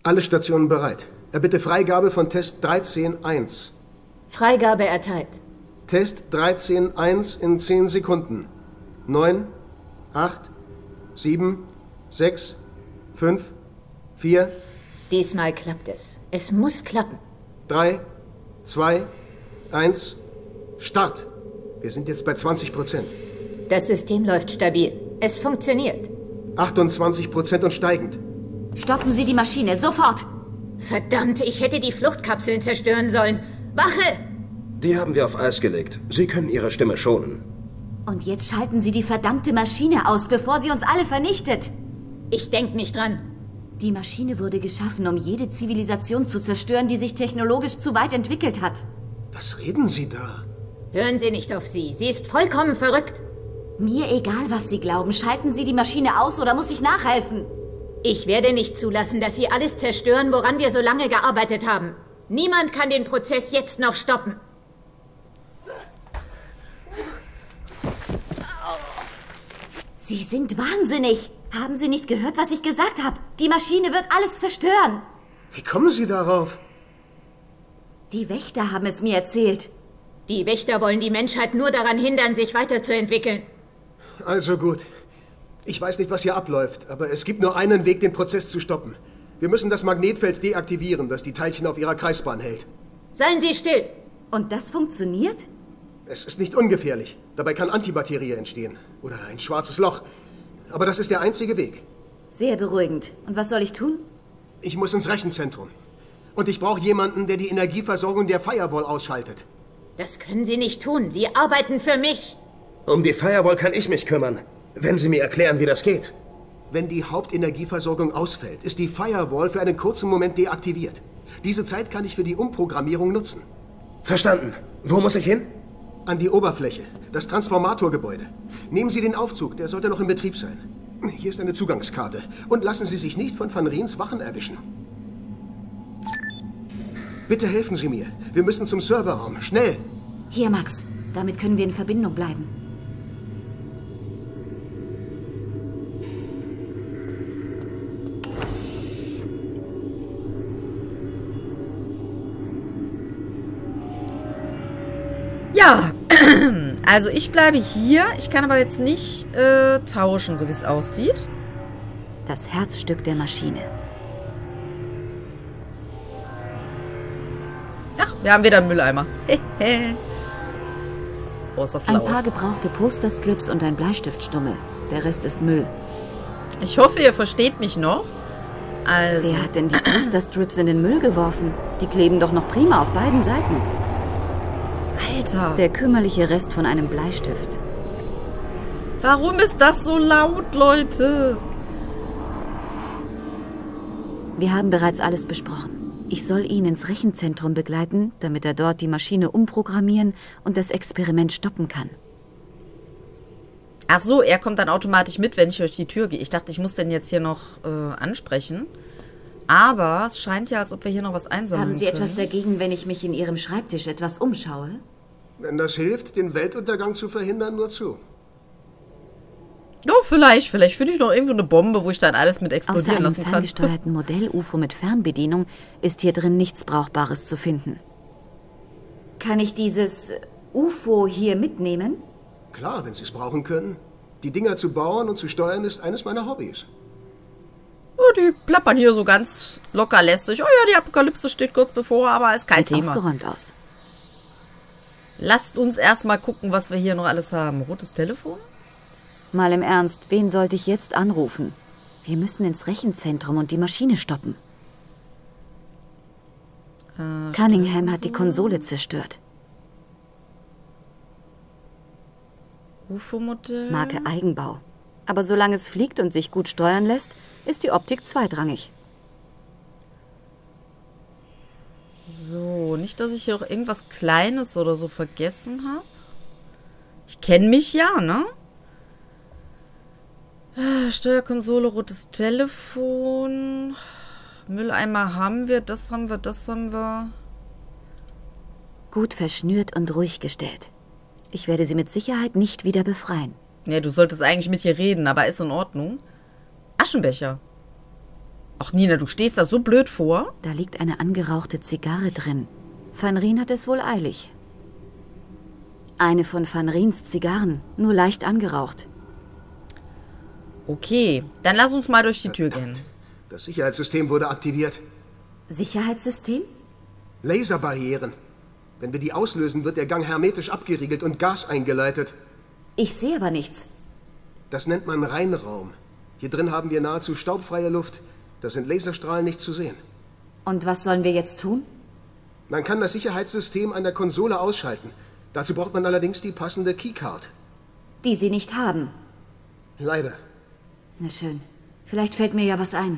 Alle Stationen bereit. Erbitte Freigabe von Test 13.1. Freigabe erteilt. Test 13.1 in 10 Sekunden. 9, 8, 7, 6, 5, 4. Diesmal klappt es. Es muss klappen. 3, 2, 1, Start. Wir sind jetzt bei 20%. Das System läuft stabil. Es funktioniert. 28% und steigend. Stoppen Sie die Maschine, sofort! Verdammt, ich hätte die Fluchtkapseln zerstören sollen. Wache! Die haben wir auf Eis gelegt. Sie können Ihre Stimme schonen. Und jetzt schalten Sie die verdammte Maschine aus, bevor sie uns alle vernichtet. Ich denk nicht dran. Die Maschine wurde geschaffen, um jede Zivilisation zu zerstören, die sich technologisch zu weit entwickelt hat. Was reden Sie da? Hören Sie nicht auf sie. Sie ist vollkommen verrückt. Mir egal, was Sie glauben. Schalten Sie die Maschine aus oder muss ich nachhelfen? Ich werde nicht zulassen, dass Sie alles zerstören, woran wir so lange gearbeitet haben. Niemand kann den Prozess jetzt noch stoppen. Sie sind wahnsinnig. Haben Sie nicht gehört, was ich gesagt habe? Die Maschine wird alles zerstören. Wie kommen Sie darauf? Die Wächter haben es mir erzählt. Die Wächter wollen die Menschheit nur daran hindern, sich weiterzuentwickeln. Also gut. Ich weiß nicht, was hier abläuft, aber es gibt nur einen Weg, den Prozess zu stoppen. Wir müssen das Magnetfeld deaktivieren, das die Teilchen auf ihrer Kreisbahn hält. Seien Sie still. Und das funktioniert? Es ist nicht ungefährlich. Dabei kann Antibakterie entstehen. Oder ein schwarzes Loch. Aber das ist der einzige Weg. Sehr beruhigend. Und was soll ich tun? Ich muss ins Rechenzentrum. Und ich brauche jemanden, der die Energieversorgung der Firewall ausschaltet. Das können Sie nicht tun. Sie arbeiten für mich. Um die Firewall kann ich mich kümmern, wenn Sie mir erklären, wie das geht. Wenn die Hauptenergieversorgung ausfällt, ist die Firewall für einen kurzen Moment deaktiviert. Diese Zeit kann ich für die Umprogrammierung nutzen. Verstanden. Wo muss ich hin? An die Oberfläche, das Transformatorgebäude. Nehmen Sie den Aufzug, der sollte noch in Betrieb sein. Hier ist eine Zugangskarte. Und lassen Sie sich nicht von Van Riens Wachen erwischen. Bitte helfen Sie mir. Wir müssen zum Serverraum. Schnell! Hier, Max. Damit können wir in Verbindung bleiben. Ja, also ich bleibe hier. Ich kann aber jetzt nicht tauschen, so wie es aussieht. Das Herzstück der Maschine. Ach, wir haben wieder einen Mülleimer. Oh, ist das laut. Ein paar gebrauchte Posterstrips und ein Bleistiftstummel. Der Rest ist Müll. Ich hoffe, ihr versteht mich noch. Also. Wer hat denn die Posterstrips in den Müll geworfen? Die kleben doch noch prima auf beiden Seiten. Alter. Der kümmerliche Rest von einem Bleistift. Warum ist das so laut, Leute? Wir haben bereits alles besprochen. Ich soll ihn ins Rechenzentrum begleiten, damit er dort die Maschine umprogrammieren und das Experiment stoppen kann. Ach so, er kommt dann automatisch mit, wenn ich durch die Tür gehe. Ich dachte, ich muss den jetzt hier noch ansprechen. Aber es scheint ja, als ob wir hier noch was einsammeln Haben Sie können. etwas dagegen, wenn ich mich in Ihrem Schreibtisch etwas umschaue? Wenn das hilft, den Weltuntergang zu verhindern, nur zu. Ja, vielleicht. Vielleicht finde ich noch irgendwo eine Bombe, wo ich dann alles mit Außer explodieren einem lassen kann. ferngesteuerten Modell-UFO mit Fernbedienung ist hier drin nichts Brauchbares zu finden. Kann ich dieses UFO hier mitnehmen? Klar, wenn Sie es brauchen können. Die Dinger zu bauen und zu steuern ist eines meiner Hobbys. Oh, die plappern hier so ganz locker lässig. Oh ja, die Apokalypse steht kurz bevor, aber ist kein Sieht Thema. aufgeräumt aus. Lasst uns erstmal gucken, was wir hier noch alles haben. Rotes Telefon? Mal im Ernst, wen sollte ich jetzt anrufen? Wir müssen ins Rechenzentrum und die Maschine stoppen. Cunningham hat die Konsole zerstört. UFO-Modell? Marke Eigenbau. Aber solange es fliegt und sich gut steuern lässt, ist die Optik zweitrangig. So, nicht, dass ich hier noch irgendwas Kleines oder so vergessen habe. Ich kenne mich ja, ne? Steuerkonsole, rotes Telefon. Mülleimer haben wir, das haben wir, das haben wir. Gut verschnürt und ruhig gestellt. Ich werde sie mit Sicherheit nicht wieder befreien. Ne, du solltest eigentlich mit ihr reden, aber ist in Ordnung. Aschenbecher. Ach, Nina, du stehst da so blöd vor. Da liegt eine angerauchte Zigarre drin. Van Rien hat es wohl eilig. Eine von Van Riens Zigarren, nur leicht angeraucht. Okay, dann lass uns mal durch die Tür gehen. Das Sicherheitssystem wurde aktiviert. Sicherheitssystem? Laserbarrieren. Wenn wir die auslösen, wird der Gang hermetisch abgeriegelt und Gas eingeleitet. Ich sehe aber nichts. Das nennt man Reinraum. Hier drin haben wir nahezu staubfreie Luft. Da sind Laserstrahlen nicht zu sehen. Und was sollen wir jetzt tun? Man kann das Sicherheitssystem an der Konsole ausschalten. Dazu braucht man allerdings die passende Keycard. Die Sie nicht haben. Leider. Na schön. Vielleicht fällt mir ja was ein.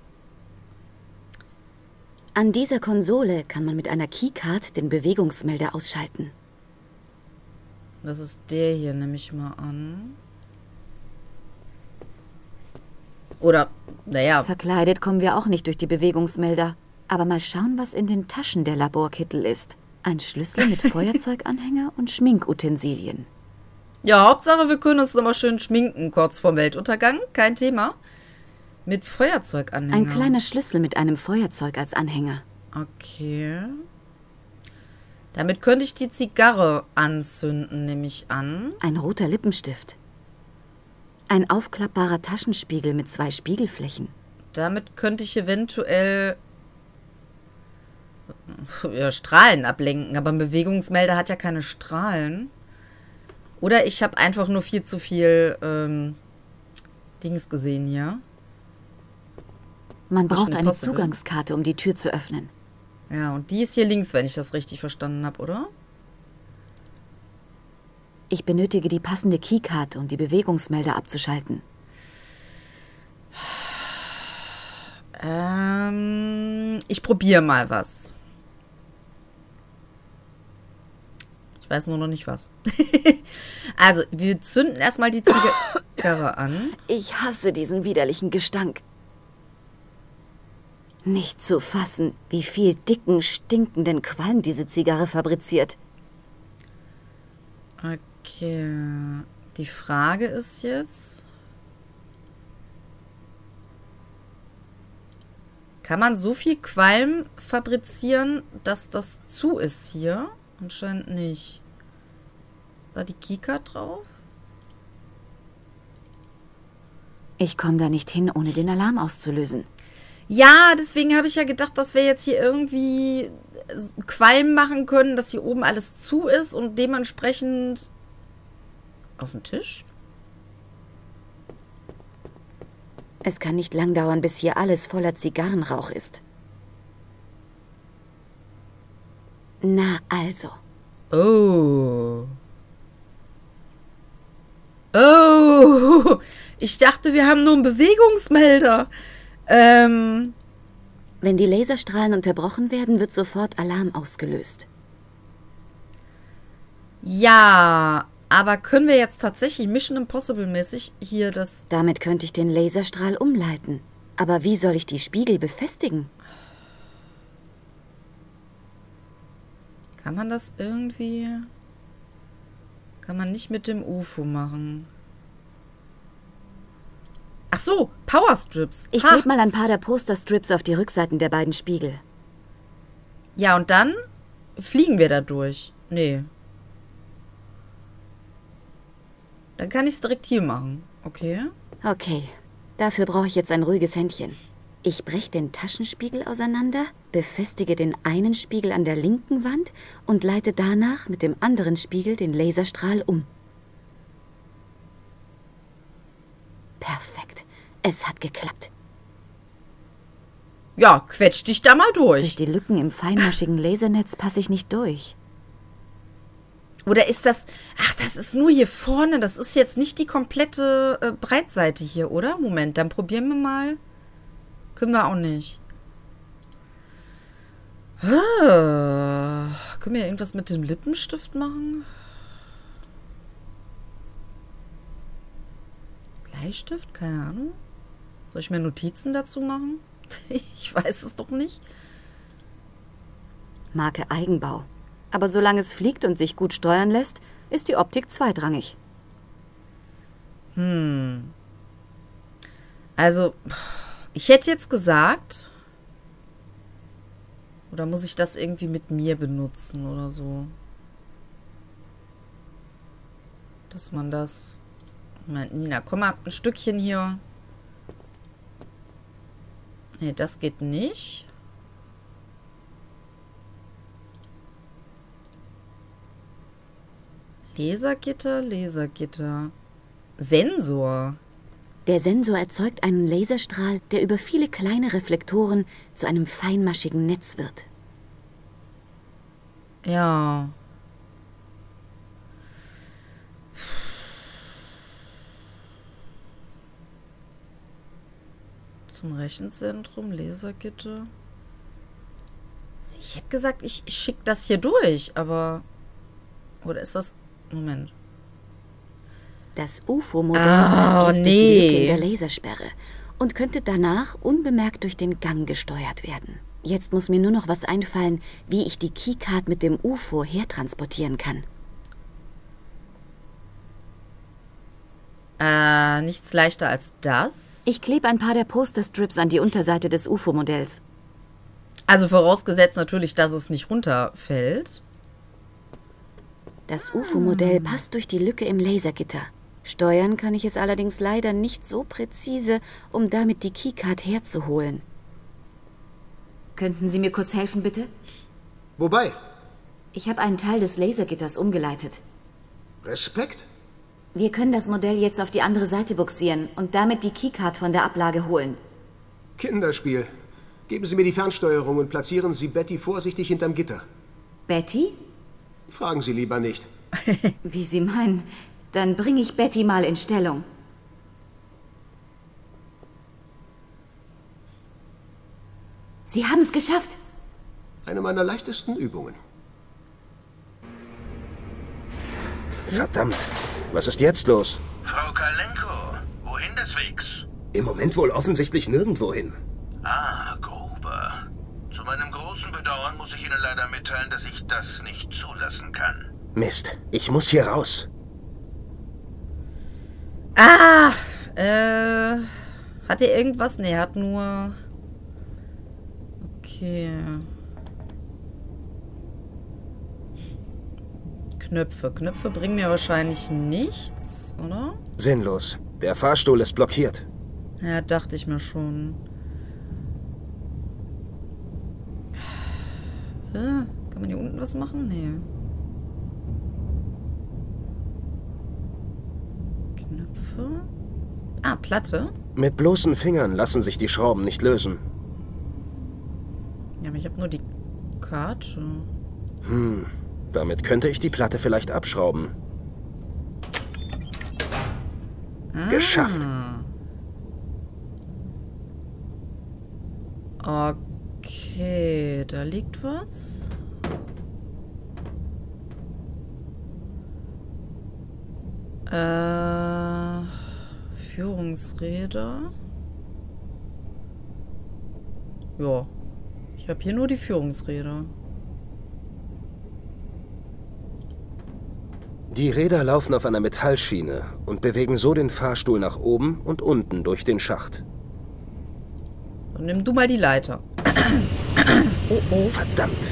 An dieser Konsole kann man mit einer Keycard den Bewegungsmelder ausschalten. Das ist der hier, nehme ich mal an. Oder, naja. Verkleidet kommen wir auch nicht durch die Bewegungsmelder. Aber mal schauen, was in den Taschen der Laborkittel ist. Ein Schlüssel mit Feuerzeuganhänger und Schminkutensilien. Ja, Hauptsache, wir können uns nochmal schön schminken, kurz vorm Weltuntergang. Kein Thema. Mit Feuerzeuganhänger. Ein kleiner Schlüssel mit einem Feuerzeug als Anhänger. Okay. Damit könnte ich die Zigarre anzünden, nehme ich an. Ein roter Lippenstift. Ein aufklappbarer Taschenspiegel mit 2 Spiegelflächen. Damit könnte ich eventuell Strahlen ablenken. Aber ein Bewegungsmelder hat ja keine Strahlen. Oder ich habe einfach nur viel zu viel Dings gesehen hier. Man braucht eine Zugangskarte, um die Tür zu öffnen. Ja, und die ist hier links, wenn ich das richtig verstanden habe, oder? Ich benötige die passende Keycard, um die Bewegungsmelder abzuschalten. Ich probiere mal was. Ich weiß nur noch nicht was. Also, wir zünden erstmal die Zigarre an. Ich hasse diesen widerlichen Gestank. Nicht zu fassen, wie viel dicken, stinkenden Qualm diese Zigarre fabriziert. Okay. Die Frage ist jetzt... Kann man so viel Qualm fabrizieren, dass das zu ist hier? Anscheinend nicht. Ist da die Keycard drauf? Ich komme da nicht hin, ohne den Alarm auszulösen. Ja, deswegen habe ich ja gedacht, dass wir jetzt hier irgendwie Qualm machen können, dass hier oben alles zu ist und dementsprechend auf den Tisch. Es kann nicht lang dauern, bis hier alles voller Zigarrenrauch ist. Na also. Oh. Oh. Ich dachte, wir haben nur einen Bewegungsmelder. Wenn die Laserstrahlen unterbrochen werden, wird sofort Alarm ausgelöst. Ja, aber können wir jetzt tatsächlich Mission Impossible-mäßig hier das... Damit könnte ich den Laserstrahl umleiten. Aber wie soll ich die Spiegel befestigen? Kann man das irgendwie... Kann man nicht mit dem UFO machen. Ach so, Powerstrips. Ich klebe mal ein paar der Posterstrips auf die Rückseiten der beiden Spiegel. Ja, und dann fliegen wir da durch. Nee. Dann kann ich es direkt hier machen. Okay. Okay. Dafür brauche ich jetzt ein ruhiges Händchen. Ich breche den Taschenspiegel auseinander, befestige den einen Spiegel an der linken Wand und leite danach mit dem anderen Spiegel den Laserstrahl um. Perfekt. Es hat geklappt. Ja, quetsch dich da mal durch. Durch die Lücken im feinmaschigen Lasernetz passe ich nicht durch. Oder ist das... Ach, das ist nur hier vorne. Das ist jetzt nicht die komplette Breitseite hier, oder? Moment, dann probieren wir mal. Können wir auch nicht. Können wir irgendwas mit dem Lippenstift machen? Bleistift? Keine Ahnung. Soll ich mir Notizen dazu machen? Ich weiß es doch nicht. Marke Eigenbau. Aber solange es fliegt und sich gut steuern lässt, ist die Optik zweitrangig. Also, Ich hätte jetzt gesagt... Oder muss ich das irgendwie mit mir benutzen oder so? Dass man das... Moment, Nina, komm mal ein Stückchen hier. Nee, das geht nicht. Lasergitter, Lasergitter. Sensor. Der Sensor erzeugt einen Laserstrahl, der über viele kleine Reflektoren zu einem feinmaschigen Netz wird. Ja. Zum Rechenzentrum, Lasergitter. Ich hätte gesagt, ich schicke das hier durch, aber... Oder ist das... Moment. Das UFO-Modell passt jetzt durch die Lücke in der Lasersperre und könnte danach unbemerkt durch den Gang gesteuert werden. Jetzt muss mir nur noch was einfallen, wie ich die Keycard mit dem UFO hertransportieren kann. Nichts leichter als das. Ich klebe ein paar der Posterstrips an die Unterseite des UFO-Modells. Also vorausgesetzt natürlich, dass es nicht runterfällt. Das UFO-Modell passt durch die Lücke im Lasergitter. Steuern kann ich es allerdings leider nicht so präzise, um damit die Keycard herzuholen. Könnten Sie mir kurz helfen, bitte? Wobei? Ich habe einen Teil des Lasergitters umgeleitet. Respekt? Wir können das Modell jetzt auf die andere Seite buxieren und damit die Keycard von der Ablage holen. Kinderspiel. Geben Sie mir die Fernsteuerung und platzieren Sie Betty vorsichtig hinterm Gitter. Betty? Fragen Sie lieber nicht. Wie Sie meinen. Dann bringe ich Betty mal in Stellung. Sie haben es geschafft. Eine meiner leichtesten Übungen. Verdammt. Was ist jetzt los? Frau Kalenko, wohin des Wegs? Im Moment wohl offensichtlich nirgendwohin. Ah, Gruber. Zu meinem großen Bedauern muss ich Ihnen leider mitteilen, dass ich das nicht zulassen kann. Mist, ich muss hier raus. Hat er irgendwas? Nee, er hat nur... Okay. Knöpfe. Knöpfe bringen mir wahrscheinlich nichts, oder? Sinnlos. Der Fahrstuhl ist blockiert. Ja, dachte ich mir schon. Kann man hier unten was machen? Nee. Knöpfe. Ah, Platte. Mit bloßen Fingern lassen sich die Schrauben nicht lösen. Ja, aber ich habe nur die Karte. Damit könnte ich die Platte vielleicht abschrauben. Geschafft. Okay, da liegt was. Führungsräder. Ja. Ich habe hier nur die Führungsräder. Die Räder laufen auf einer Metallschiene und bewegen so den Fahrstuhl nach oben und unten durch den Schacht. Dann nimm du mal die Leiter. Oh, oh. Verdammt.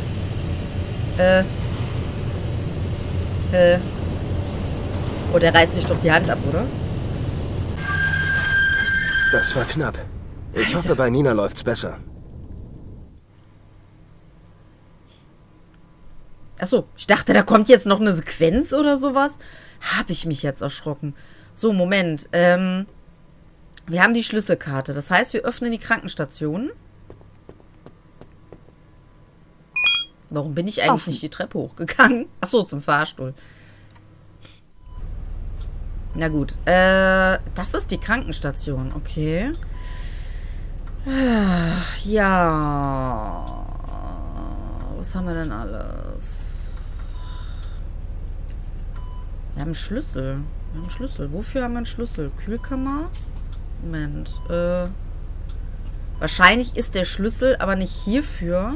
Oh, der reißt sich doch die Hand ab, oder? Das war knapp. Ich hoffe, bei Nina läuft's besser. Achso, ich dachte, da kommt jetzt noch eine Sequenz oder sowas. Habe ich mich jetzt erschrocken. So, Moment. Wir haben die Schlüsselkarte. Das heißt, wir öffnen die Krankenstation. Warum bin ich eigentlich nicht die Treppe hochgegangen? Achso, zum Fahrstuhl. Na gut. Das ist die Krankenstation. Okay. Ja. Was haben wir denn alles? Wir haben einen Schlüssel. Wir haben einen Schlüssel. Wofür haben wir einen Schlüssel? Kühlkammer? Moment. Wahrscheinlich ist der Schlüssel aber nicht hierfür.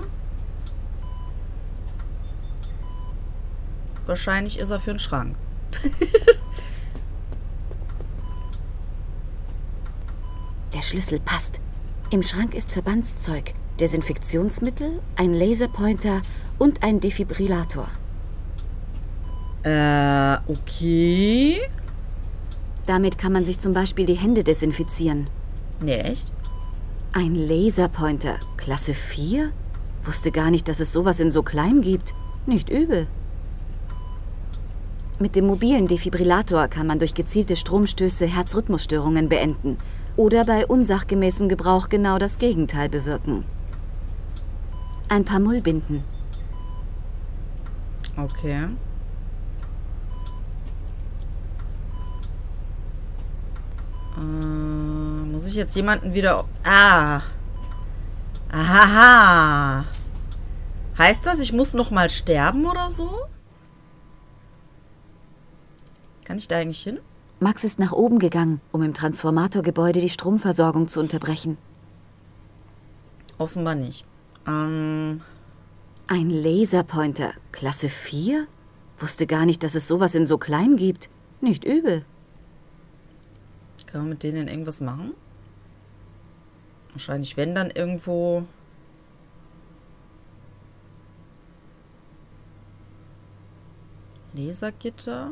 Wahrscheinlich ist er für einen Schrank. Der Schlüssel passt. Im Schrank ist Verbandszeug, Desinfektionsmittel, ein Laserpointer und ein Defibrillator. Okay. Damit kann man sich zum Beispiel die Hände desinfizieren. Nee, echt? Ein Laserpointer, Klasse 4? Wusste gar nicht, dass es sowas in so klein gibt. Nicht übel. Mit dem mobilen Defibrillator kann man durch gezielte Stromstöße Herzrhythmusstörungen beenden oder bei unsachgemäßem Gebrauch genau das Gegenteil bewirken. Ein paar Mullbinden. Okay. Muss ich jetzt jemanden wieder... Aha. Heißt das, ich muss noch mal sterben oder so? Kann ich da eigentlich hin? Max ist nach oben gegangen, um im Transformatorgebäude die Stromversorgung zu unterbrechen. Offenbar nicht. Ein Laserpointer, Klasse 4? Wusste gar nicht, dass es sowas in so klein gibt. Nicht übel. Kann man mit denen irgendwas machen? Wahrscheinlich, wenn dann irgendwo... Lasergitter.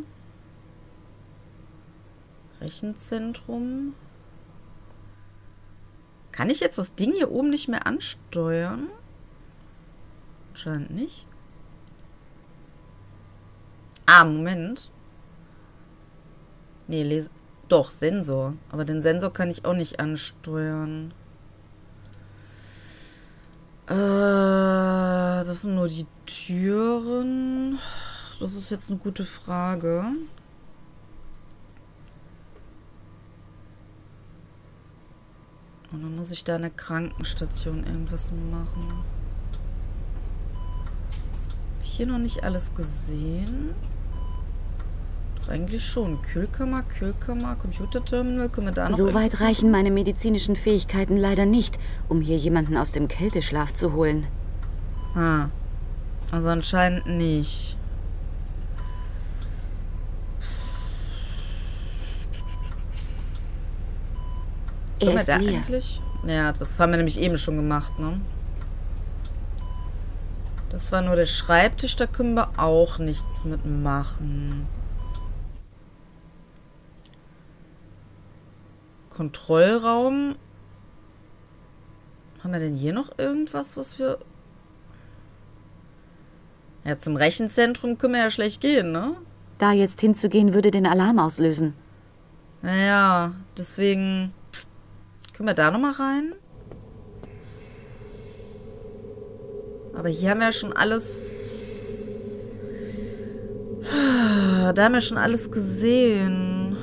Rechenzentrum. Kann ich jetzt das Ding hier oben nicht mehr ansteuern? Anscheinend nicht. Moment. Nee, doch, Sensor. Aber den Sensor kann ich auch nicht ansteuern. Das sind nur die Türen. Das ist jetzt eine gute Frage. Und dann muss ich da eine Krankenstation irgendwas machen. Habe ich hier noch nicht alles gesehen? Doch eigentlich schon. Kühlkammer, Computerterminal. Können wir da noch So weit reichen meine medizinischen Fähigkeiten leider nicht, um hier jemanden aus dem Kälteschlaf zu holen. Also anscheinend nicht. Er ist leer. Eigentlich? Ja, das haben wir nämlich eben schon gemacht, ne? Das war nur der Schreibtisch, da können wir auch nichts mitmachen. Kontrollraum. Haben wir denn hier noch irgendwas, was wir... Ja, zum Rechenzentrum können wir ja schlecht gehen, ne? Da jetzt hinzugehen, würde den Alarm auslösen. Naja, deswegen... Können wir da nochmal rein? Aber hier haben wir ja schon alles... Da haben wir schon alles gesehen.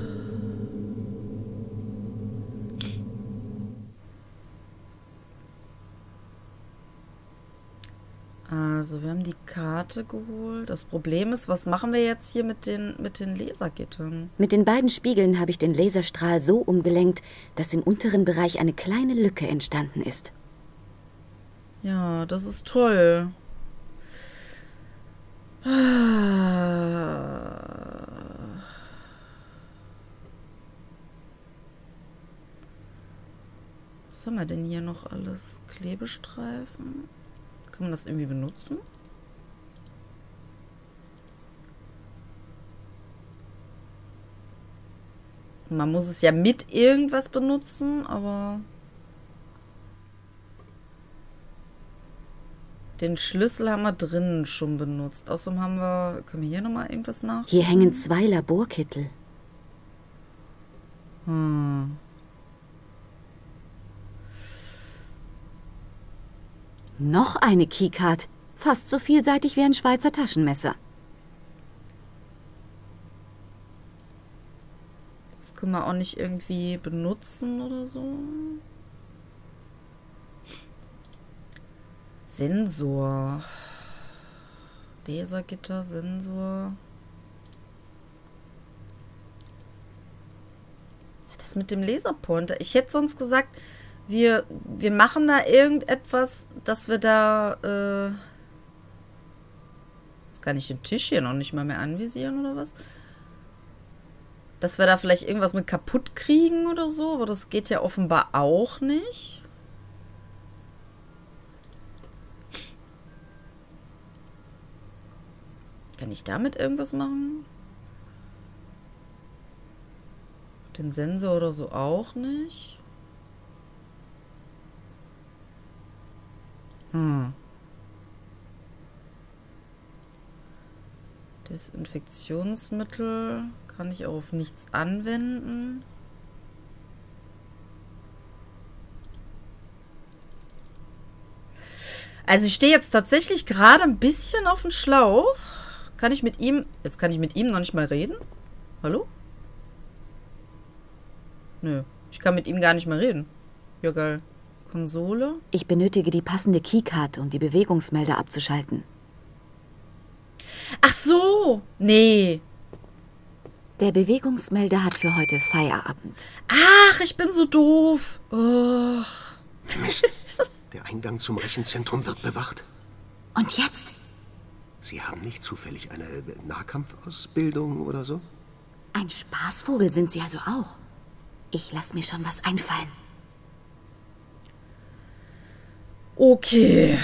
Also, wir haben die Karte geholt. Das Problem ist, was machen wir jetzt hier mit den Lasergittern? Mit den beiden Spiegeln habe ich den Laserstrahl so umgelenkt, dass im unteren Bereich eine kleine Lücke entstanden ist. Ja, das ist toll. Was haben wir denn hier noch alles? Klebestreifen? Kann man das irgendwie benutzen? Man muss es ja mit irgendwas benutzen, aber... Den Schlüssel haben wir drinnen schon benutzt. Außerdem haben wir... Können wir hier nochmal irgendwas nach? Hier hängen 2 Laborkittel. Noch eine Keycard. Fast so vielseitig wie ein Schweizer Taschenmesser. Das können wir auch nicht irgendwie benutzen oder so. Sensor. Lasergitter, Sensor. Das mit dem Laserpointer. Ich hätte sonst gesagt, wir machen da irgendetwas, dass wir da... Jetzt kann ich den Tisch hier noch nicht mal mehr anvisieren oder was? Dass wir da vielleicht irgendwas mit kaputt kriegen oder so. Aber das geht ja offenbar auch nicht. Kann ich damit irgendwas machen? Den Sensor oder so auch nicht. Desinfektionsmittel kann ich auch auf nichts anwenden. Also ich stehe jetzt tatsächlich gerade ein bisschen auf dem Schlauch. Kann ich mit ihm... Jetzt kann ich mit ihm noch nicht mal reden? Hallo? Nö, ich kann mit ihm gar nicht mehr reden. Ja, geil. Konsole? Ich benötige die passende Keycard, um die Bewegungsmelder abzuschalten. Ach so! Nee. Der Bewegungsmelder hat für heute Feierabend. Ach, ich bin so doof. Oh. Mist. Der Eingang zum Rechenzentrum wird bewacht. Und jetzt? Sie haben nicht zufällig eine Nahkampfausbildung oder so? Ein Spaßvogel sind Sie also auch. Ich lasse mir schon was einfallen. Okay.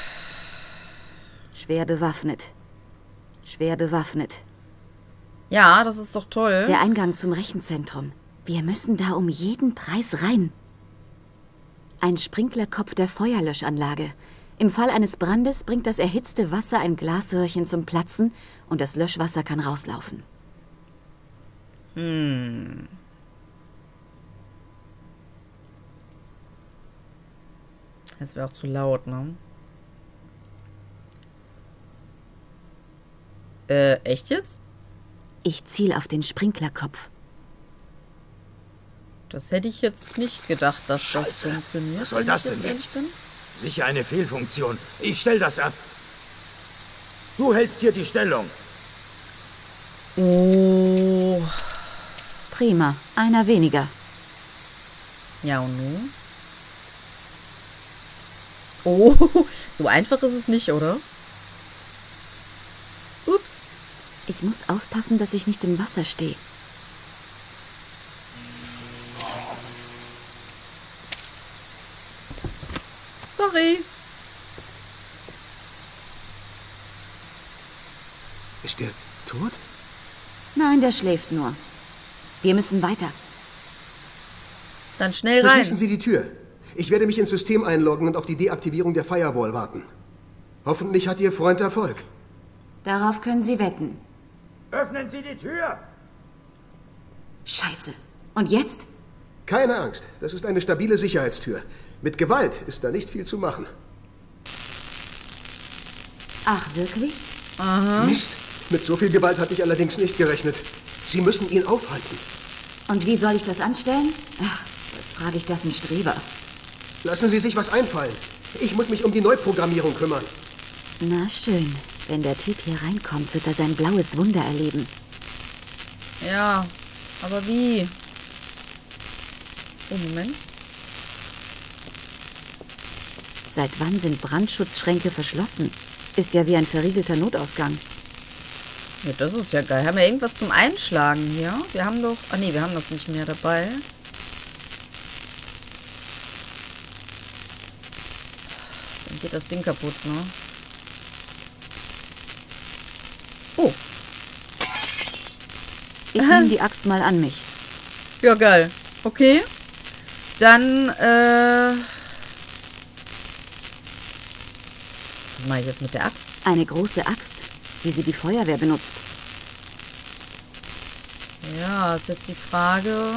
Schwer bewaffnet. Schwer bewaffnet. Ja, das ist doch toll. Der Eingang zum Rechenzentrum. Wir müssen da um jeden Preis rein. Ein Sprinklerkopf der Feuerlöschanlage. Im Fall eines Brandes bringt das erhitzte Wasser ein Glasröhrchen zum Platzen und das Löschwasser kann rauslaufen. Das wäre auch zu laut, ne? Echt jetzt? Ich ziele auf den Sprinklerkopf. Das hätte ich jetzt nicht gedacht, dass das Scheiße. funktioniert. Was soll wenn das ich denn jetzt? bin. Sicher eine Fehlfunktion. Ich stell das ab. Du hältst hier die Stellung. Oh. Prima, einer weniger. Ja, und nun? Oh, so einfach ist es nicht, oder? Ups. Ich muss aufpassen, dass ich nicht im Wasser stehe. Sorry. Ist der tot? Nein, der schläft nur. Wir müssen weiter. Dann schnell rein. Verschließen Sie die Tür. Ich werde mich ins System einloggen und auf die Deaktivierung der Firewall warten. Hoffentlich hat Ihr Freund Erfolg. Darauf können Sie wetten. Öffnen Sie die Tür! Scheiße. Und jetzt? Keine Angst, das ist eine stabile Sicherheitstür. Mit Gewalt ist da nicht viel zu machen. Ach, wirklich? Mist, mit so viel Gewalt hatte ich allerdings nicht gerechnet. Sie müssen ihn aufhalten. Und wie soll ich das anstellen? Ach, was frage ich das ein Streber? Lassen Sie sich was einfallen. Ich muss mich um die Neuprogrammierung kümmern. Na schön. Wenn der Typ hier reinkommt, wird er sein blaues Wunder erleben. Ja, aber wie? Oh, Moment. Seit wann sind Brandschutzschränke verschlossen? Ist ja wie ein verriegelter Notausgang. Ja, das ist ja geil. Haben wir irgendwas zum Einschlagen hier? Wir haben doch... Ah, nee, wir haben das nicht mehr dabei. Dann geht das Ding kaputt, ne? Oh. Ich nehme die Axt mal an mich. Ja, geil. Okay. Dann, was mache ich jetzt mit der Axt? Eine große Axt, wie sie die Feuerwehr benutzt. Ja, ist jetzt die Frage...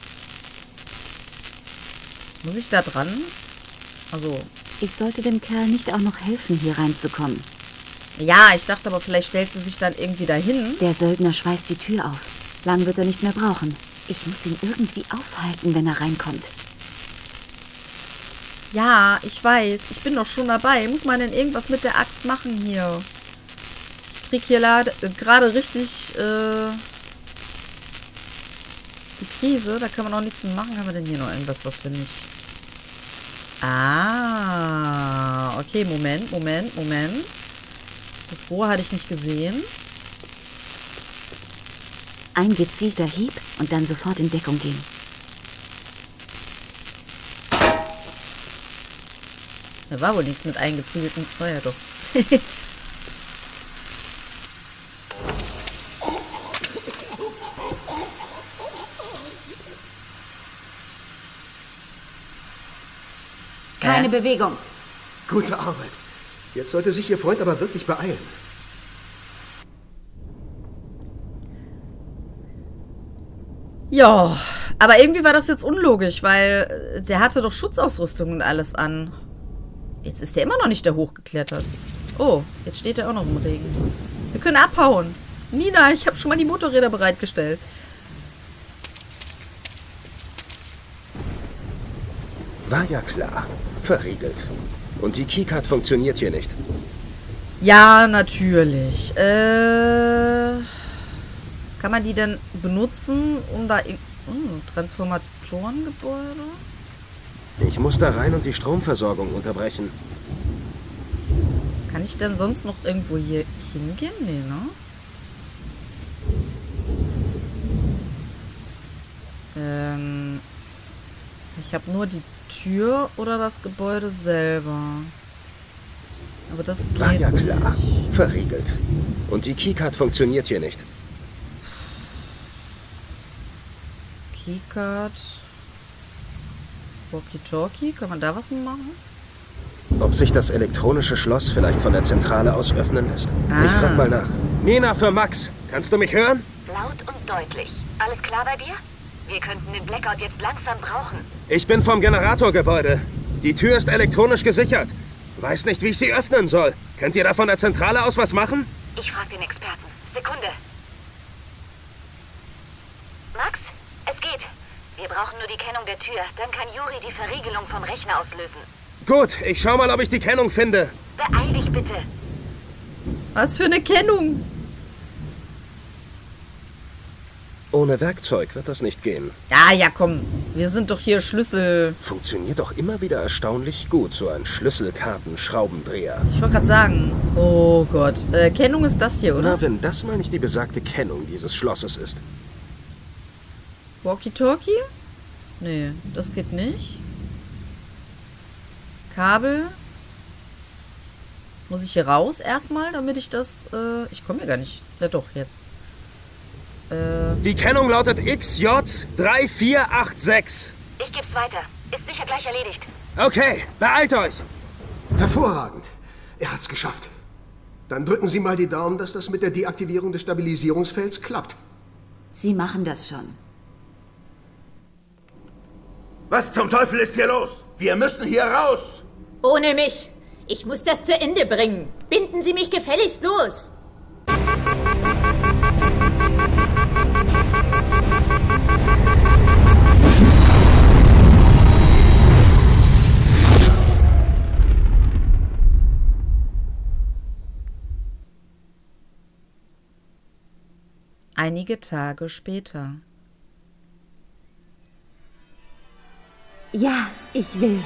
Muss ich da dran? Also... Ich sollte dem Kerl nicht auch noch helfen, hier reinzukommen. Ja, ich dachte aber, vielleicht stellt sie sich dann irgendwie dahin. Der Söldner schweißt die Tür auf. Lang wird er nicht mehr brauchen. Ich muss ihn irgendwie aufhalten, wenn er reinkommt. Ja, ich weiß. Ich bin doch schon dabei. Muss man denn irgendwas mit der Axt machen hier? Ich krieg hier gerade richtig die Krise. Da kann man auch nichts mehr machen. Haben wir denn hier noch irgendwas, was wir nicht... Ah, okay, Moment. Das Rohr hatte ich nicht gesehen. Ein gezielter Hieb und dann sofort in Deckung gehen. Da war wohl nichts mit eingezielten Feuer, doch. Keine Bewegung. Gute Arbeit. Jetzt sollte sich Ihr Freund aber wirklich beeilen. Ja, aber irgendwie war das jetzt unlogisch, weil der hatte doch Schutzausrüstung und alles an. Jetzt ist der immer noch nicht da hochgeklettert. Oh, jetzt steht er auch noch im Regen. Wir können abhauen. Nina, ich habe schon mal die Motorräder bereitgestellt. War ja klar. Verriegelt. Und die Keycard funktioniert hier nicht. Ja, natürlich. Kann man die denn benutzen, um da... Transformatorengebäude? Ich muss da rein und die Stromversorgung unterbrechen. Kann ich denn sonst noch irgendwo hier hingehen? Nee, ne? Ich habe nur die Tür oder das Gebäude selber. Aber das geht War ja klar. nicht. Verriegelt. Und die Keycard funktioniert hier nicht. Keycard. Walkie-Talkie. Kann man da was machen? Ob sich das elektronische Schloss vielleicht von der Zentrale aus öffnen lässt? Ich frag mal nach. Nina, für Max. Kannst du mich hören? Laut und deutlich. Alles klar bei dir? Wir könnten den Blackout jetzt langsam brauchen. Ich bin vom Generatorgebäude. Die Tür ist elektronisch gesichert. Weiß nicht, wie ich sie öffnen soll. Könnt ihr da von der Zentrale aus was machen? Ich frage den Experten. Sekunde. Max, es geht. Wir brauchen nur die Kennung der Tür. Dann kann Juri die Verriegelung vom Rechner auslösen. Gut, ich schau mal, ob ich die Kennung finde. Beeil dich bitte. Was für eine Kennung? Ohne Werkzeug wird das nicht gehen. Ah, ja, komm. Wir sind doch hier Schlüssel... Funktioniert doch immer wieder erstaunlich gut, so ein Schlüsselkarten-Schraubendreher. Ich wollte gerade sagen. Oh Gott. Kennung ist das hier, oder? Na, wenn das mal nicht die besagte Kennung dieses Schlosses ist. Walkie-Talkie? Nee, das geht nicht. Kabel. Muss ich hier raus erstmal, damit ich das... ich komme hier gar nicht. Ja doch, jetzt. Die Kennung lautet XJ3486. Ich geb's weiter. Ist sicher gleich erledigt. Okay, beeilt euch. Hervorragend. Er hat's geschafft. Dann drücken Sie mal die Daumen, dass das mit der Deaktivierung des Stabilisierungsfelds klappt. Sie machen das schon. Was zum Teufel ist hier los? Wir müssen hier raus. Ohne mich. Ich muss das zu Ende bringen. Binden Sie mich gefälligst los. Einige Tage später. Ja, ich will.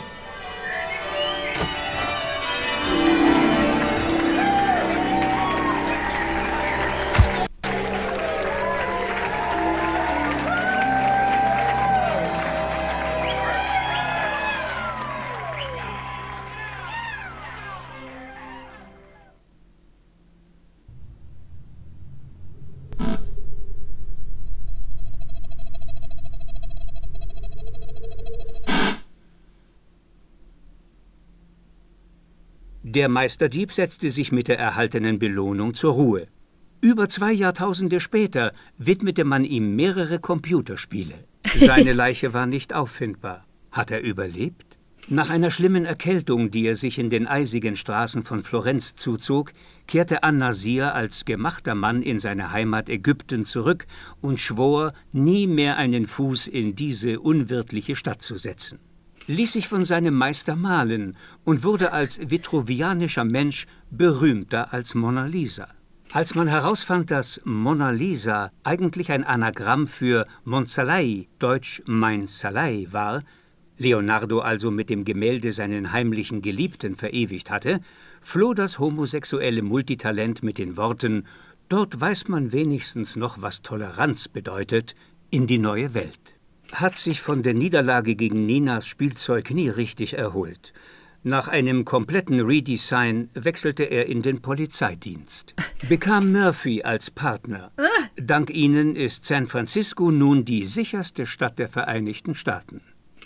Der Meisterdieb setzte sich mit der erhaltenen Belohnung zur Ruhe. Über 2 Jahrtausende später widmete man ihm mehrere Computerspiele. Seine Leiche war nicht auffindbar. Hat er überlebt? Nach einer schlimmen Erkältung, die er sich in den eisigen Straßen von Florenz zuzog, kehrte an-Nasir als gemachter Mann in seine Heimat Ägypten zurück und schwor, nie mehr einen Fuß in diese unwirtliche Stadt zu setzen. Ließ sich von seinem Meister malen und wurde als vitruvianischer Mensch berühmter als Mona Lisa. Als man herausfand, dass Mona Lisa eigentlich ein Anagramm für Monsalai, deutsch mein Salai, war, Leonardo also mit dem Gemälde seinen heimlichen Geliebten verewigt hatte, floh das homosexuelle Multitalent mit den Worten »Dort weiß man wenigstens noch, was Toleranz bedeutet« in die neue Welt. Hat sich von der Niederlage gegen Ninas Spielzeug nie richtig erholt. Nach einem kompletten Redesign wechselte er in den Polizeidienst. Bekam Murphy als Partner. Dank ihnen ist San Francisco nun die sicherste Stadt der Vereinigten Staaten.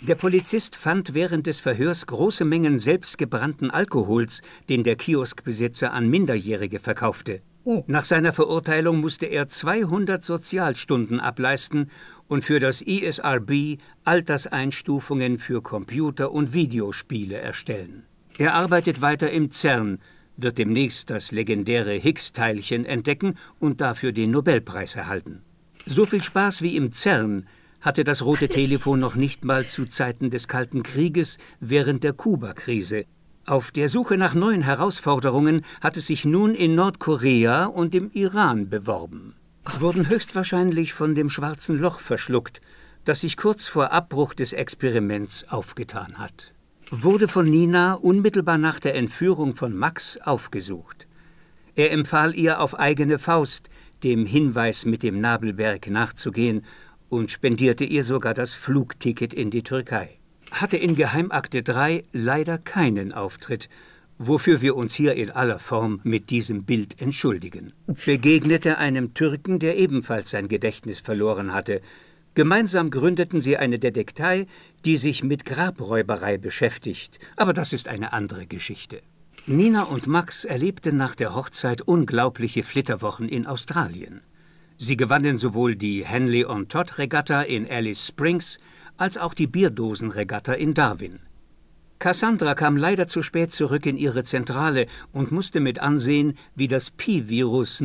Der Polizist fand während des Verhörs große Mengen selbstgebrannten Alkohols, den der Kioskbesitzer an Minderjährige verkaufte. Nach seiner Verurteilung musste er 200 Sozialstunden ableisten und für das ESRB Alterseinstufungen für Computer- und Videospiele erstellen. Er arbeitet weiter im CERN, wird demnächst das legendäre Higgs-Teilchen entdecken und dafür den Nobelpreis erhalten. So viel Spaß wie im CERN hatte das rote Telefon noch nicht mal zu Zeiten des Kalten Krieges während der Kuba-Krise. Auf der Suche nach neuen Herausforderungen hat es sich nun in Nordkorea und im Iran beworben. Wurden höchstwahrscheinlich von dem schwarzen Loch verschluckt, das sich kurz vor Abbruch des Experiments aufgetan hat. Wurde von Nina unmittelbar nach der Entführung von Max aufgesucht. Er empfahl ihr auf eigene Faust, dem Hinweis mit dem Nabelberg nachzugehen, und spendierte ihr sogar das Flugticket in die Türkei. Hatte in Geheimakte 3 leider keinen Auftritt, wofür wir uns hier in aller Form mit diesem Bild entschuldigen. Begegnete einem Türken, der ebenfalls sein Gedächtnis verloren hatte. Gemeinsam gründeten sie eine Detektei, die sich mit Grabräuberei beschäftigt. Aber das ist eine andere Geschichte. Nina und Max erlebten nach der Hochzeit unglaubliche Flitterwochen in Australien. Sie gewannen sowohl die Henley-on-Todd-Regatta in Alice Springs als auch die Bierdosenregatta in Darwin. Cassandra kam leider zu spät zurück in ihre Zentrale und musste mit ansehen, wie das Pi-Virus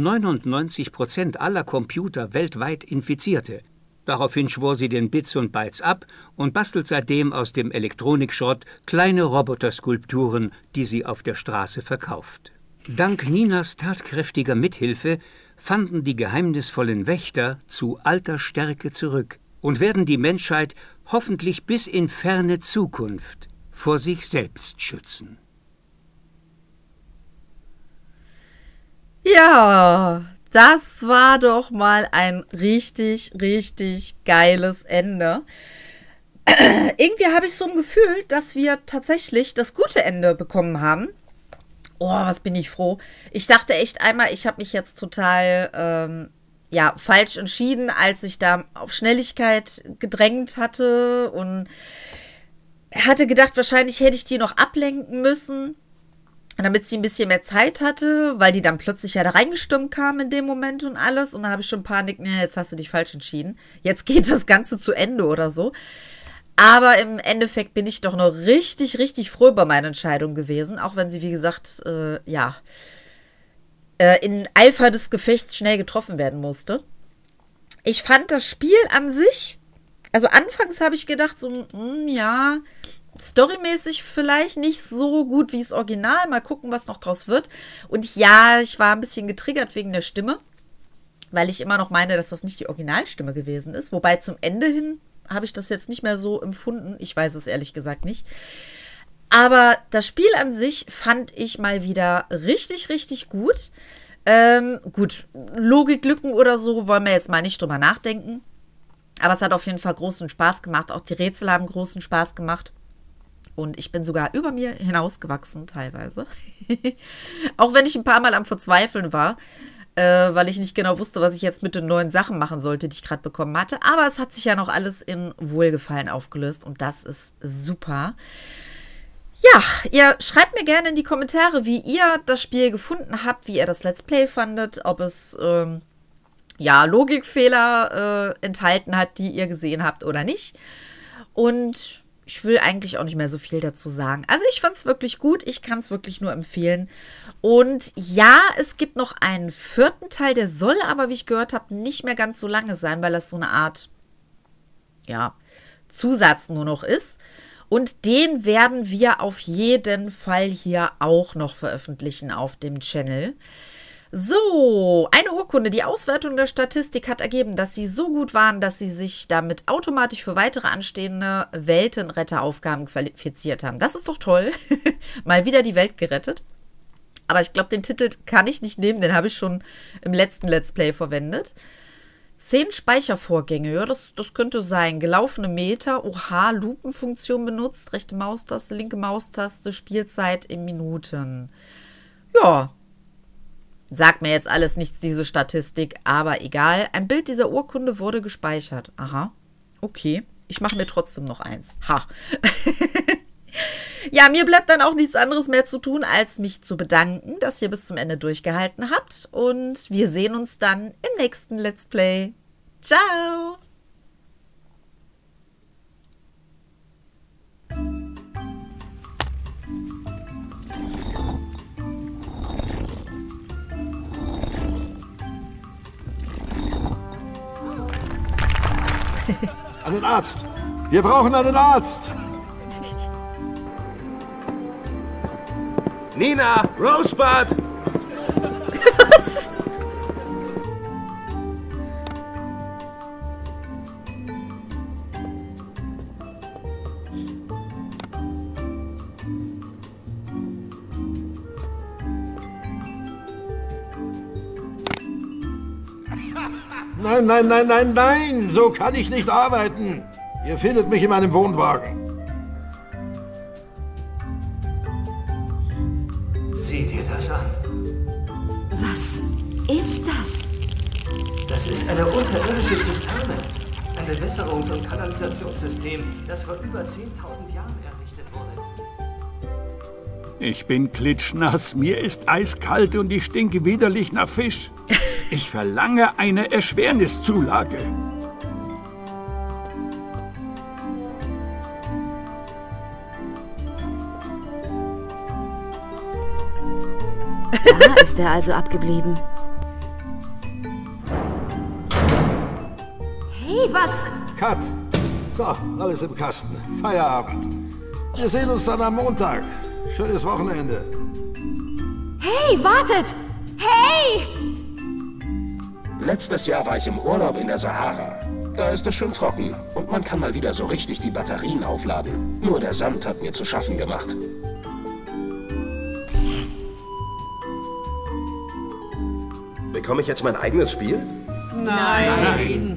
99% aller Computer weltweit infizierte. Daraufhin schwor sie den Bits und Bytes ab und bastelt seitdem aus dem Elektronikschrott kleine Roboterskulpturen, die sie auf der Straße verkauft. Dank Ninas tatkräftiger Mithilfe fanden die geheimnisvollen Wächter zu alter Stärke zurück und werden die Menschheit hoffentlich bis in ferne Zukunft vor sich selbst schützen. Ja, das war doch mal ein richtig, richtig geiles Ende. Irgendwie habe ich so ein Gefühl, dass wir tatsächlich das gute Ende bekommen haben. Oh, was bin ich froh. Ich dachte echt einmal, ich habe mich jetzt total falsch entschieden, als ich da auf Schnelligkeit gedrängt hatte und hatte gedacht, wahrscheinlich hätte ich die noch ablenken müssen, damit sie ein bisschen mehr Zeit hatte, weil die dann plötzlich ja da reingestürmt kam in dem Moment und alles. Und da habe ich schon Panik, jetzt hast du dich falsch entschieden. Jetzt geht das Ganze zu Ende oder so. Aber im Endeffekt bin ich doch noch richtig, richtig froh über meine Entscheidung gewesen. Auch wenn sie, wie gesagt, in Eifer des Gefechts schnell getroffen werden musste. Ich fand das Spiel an sich, also anfangs habe ich gedacht, so, storymäßig vielleicht nicht so gut wie das Original. Mal gucken, was noch draus wird. Und ja, ich war ein bisschen getriggert wegen der Stimme, weil ich immer noch meine, dass das nicht die Originalstimme gewesen ist. Wobei zum Ende hin habe ich das jetzt nicht mehr so empfunden. Ich weiß es ehrlich gesagt nicht. Aber das Spiel an sich fand ich mal wieder richtig, richtig gut. Gut, Logiklücken oder so wollen wir jetzt mal nicht drüber nachdenken. Aber es hat auf jeden Fall großen Spaß gemacht. Auch die Rätsel haben großen Spaß gemacht. Und ich bin sogar über mir hinausgewachsen teilweise. Auch wenn ich ein paar Mal am Verzweifeln war. Weil ich nicht genau wusste, was ich jetzt mit den neuen Sachen machen sollte, die ich gerade bekommen hatte. Aber es hat sich ja noch alles in Wohlgefallen aufgelöst und das ist super. Ja, ihr schreibt mir gerne in die Kommentare, wie ihr das Spiel gefunden habt, wie ihr das Let's Play fandet, ob es Logikfehler enthalten hat, die ihr gesehen habt oder nicht. Und ich will eigentlich auch nicht mehr so viel dazu sagen. Also ich fand es wirklich gut. Ich kann es wirklich nur empfehlen. Und ja, es gibt noch einen 4. Teil. Der soll aber, wie ich gehört habe, nicht mehr ganz so lange sein, weil das so eine Art, Zusatz nur noch ist. Und den werden wir auf jeden Fall hier auch noch veröffentlichen auf dem Channel. So, eine Urkunde. Die Auswertung der Statistik hat ergeben, dass sie so gut waren, dass sie sich damit automatisch für weitere anstehende Weltenretteraufgaben qualifiziert haben. Das ist doch toll. Mal wieder die Welt gerettet. Aber ich glaube, den Titel kann ich nicht nehmen. Den habe ich schon im letzten Let's Play verwendet. 10 Speichervorgänge. Ja, das könnte sein. Gelaufene Meter. Oha, Lupenfunktion benutzt. Rechte Maustaste, linke Maustaste. Spielzeit in Minuten. Ja. Sagt mir jetzt alles nichts, diese Statistik, aber egal. Ein Bild dieser Urkunde wurde gespeichert. Aha, okay. Ich mache mir trotzdem noch eins. Ha. Ja, mir bleibt dann auch nichts anderes mehr zu tun, als mich zu bedanken, dass ihr bis zum Ende durchgehalten habt. Und wir sehen uns dann im nächsten Let's Play. Ciao! Einen Arzt! Wir brauchen einen Arzt! Nina! Rosebud! Was? Nein, nein, nein, nein, nein! So kann ich nicht arbeiten! Ihr findet mich in meinem Wohnwagen. Sieh dir das an. Was ist das? Das ist eine unterirdische Zisterne. Ein Bewässerungs- und Kanalisationssystem, das vor über 10.000 Jahren errichtet wurde. Ich bin klitschnass, mir ist eiskalt und ich stinke widerlich nach Fisch. Ich verlange eine Erschwerniszulage. Da ist er also abgeblieben. Hey, was? Cut! So, alles im Kasten. Feierabend. Wir sehen uns dann am Montag. Schönes Wochenende. Hey, wartet! Hey! Letztes Jahr war ich im Urlaub in der Sahara. Da ist es schön trocken und man kann mal wieder so richtig die Batterien aufladen. Nur der Sand hat mir zu schaffen gemacht. Bekomme ich jetzt mein eigenes Spiel? Nein!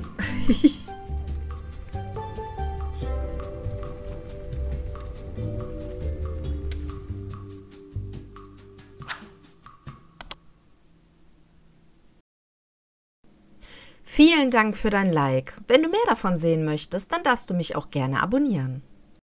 Vielen Dank für dein Like. Wenn du mehr davon sehen möchtest, dann darfst du mich auch gerne abonnieren.